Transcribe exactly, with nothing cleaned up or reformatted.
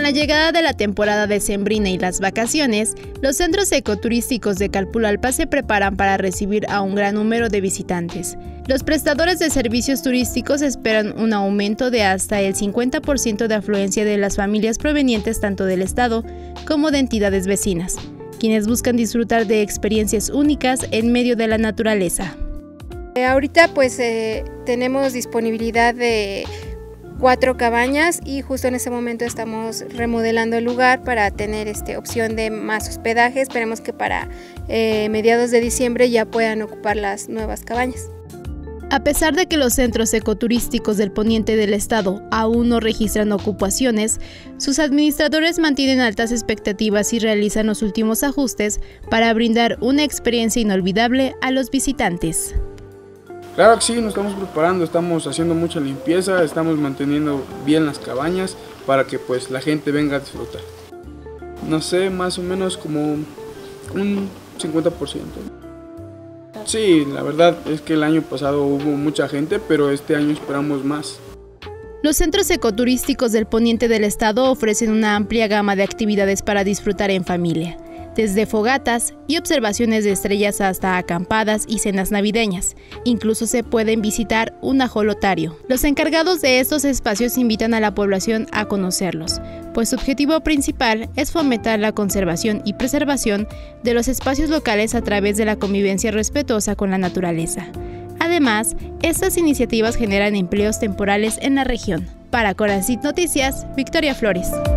Con la llegada de la temporada decembrina y las vacaciones, los centros ecoturísticos de Calpulalpa se preparan para recibir a un gran número de visitantes. Los prestadores de servicios turísticos esperan un aumento de hasta el cincuenta por ciento de afluencia de las familias provenientes tanto del estado como de entidades vecinas, quienes buscan disfrutar de experiencias únicas en medio de la naturaleza. Eh, ahorita pues eh, tenemos disponibilidad de cuatro cabañas y justo en ese momento estamos remodelando el lugar para tener este, opción de más hospedaje. Esperemos que para eh, mediados de diciembre ya puedan ocupar las nuevas cabañas. A pesar de que los centros ecoturísticos del poniente del estado aún no registran ocupaciones, sus administradores mantienen altas expectativas y realizan los últimos ajustes para brindar una experiencia inolvidable a los visitantes. Claro que sí, nos estamos preparando, estamos haciendo mucha limpieza, estamos manteniendo bien las cabañas para que pues la gente venga a disfrutar. No sé, más o menos como un cincuenta por ciento. Sí, la verdad es que el año pasado hubo mucha gente, pero este año esperamos más. Los centros ecoturísticos del poniente del estado ofrecen una amplia gama de actividades para disfrutar en familia, desde fogatas y observaciones de estrellas hasta acampadas y cenas navideñas. Incluso se pueden visitar un ajolotario. Los encargados de estos espacios invitan a la población a conocerlos, pues su objetivo principal es fomentar la conservación y preservación de los espacios locales a través de la convivencia respetuosa con la naturaleza. Además, estas iniciativas generan empleos temporales en la región. Para Corazit Noticias, Victoria Flores.